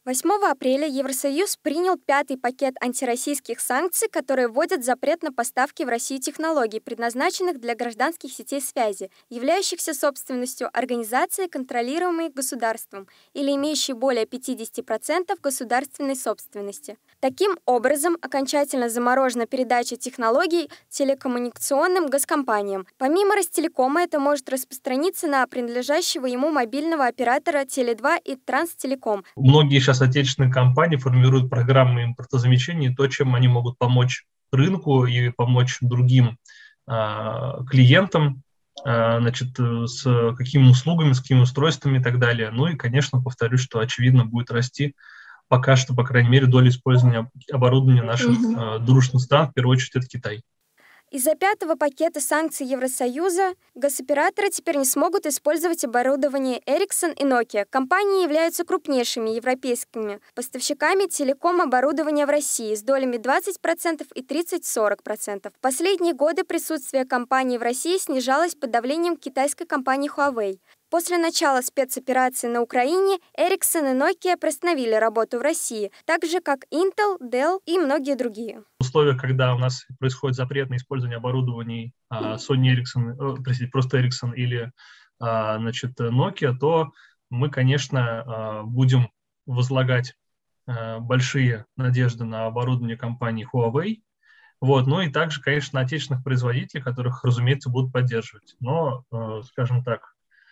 8 апреля Евросоюз принял 5-й пакет антироссийских санкций, которые вводят запрет на поставки в Россию технологий, предназначенных для гражданских сетей связи, являющихся собственностью организации, контролируемой государством, или имеющей более 50% государственной собственности. Таким образом, окончательно заморожена передача технологий телекоммуникационным госкомпаниям. Помимо Ростелекома, это может распространиться на принадлежащего ему мобильного оператора Теле2 и Транстелеком. Многие сейчас отечественные компании формируют программы импортозамещения, то, чем они могут помочь рынку и помочь другим клиентам, с какими услугами, с какими устройствами и так далее. Ну и, конечно, повторюсь, что, очевидно, будет расти пока что, по крайней мере, доля использования оборудования наших дружных стран, в первую очередь, это Китай. Из-за 5-го пакета санкций Евросоюза госоператоры теперь не смогут использовать оборудование Ericsson и Nokia. Компании являются крупнейшими европейскими поставщиками телеком-оборудования в России с долями 20% и 30-40%. В последние годы присутствие компаний в России снижалось под давлением китайской компании Huawei. После начала спецоперации на Украине Ericsson и Nokia приостановили работу в России, так же как Intel, Dell и многие другие. В условиях, когда у нас происходит запрет на использование оборудований Sony Ericsson, просто Ericsson или Nokia, то мы, конечно, будем возлагать большие надежды на оборудование компании Huawei. Ну и также, конечно, на отечественных производителей, которых, разумеется, будут поддерживать. Но, скажем так,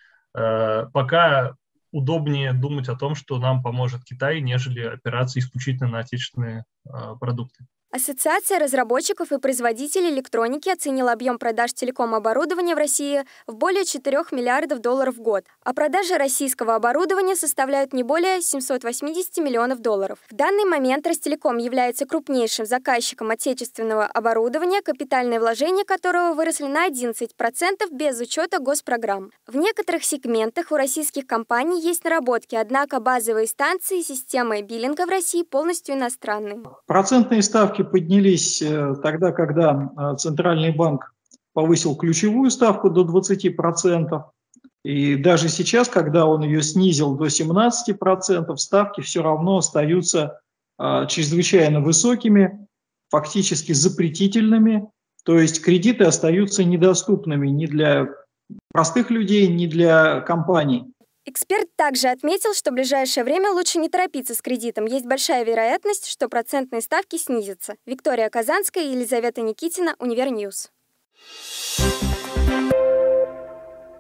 пока удобнее думать о том, что нам поможет Китай, нежели опираться исключительно на отечественные продукты. Ассоциация разработчиков и производителей электроники оценила объем продаж телеком-оборудования в России в более 4 миллиардов долларов в год, а продажи российского оборудования составляют не более 780 миллионов долларов. В данный момент Ростелеком является крупнейшим заказчиком отечественного оборудования, капитальные вложения которого выросли на 11% без учета госпрограмм. В некоторых сегментах у российских компаний есть наработки, однако базовые станции системы биллинга в России полностью иностранные. Процентные ставки поднялись тогда, когда Центральный банк повысил ключевую ставку до 20%. И даже сейчас, когда он ее снизил до 17%, ставки все равно остаются чрезвычайно высокими, фактически запретительными. То есть кредиты остаются недоступными ни для простых людей, ни для компаний. Эксперт также отметил, что в ближайшее время лучше не торопиться с кредитом. Есть большая вероятность, что процентные ставки снизятся. Виктория Казанская и Елизавета Никитина, Универньюз.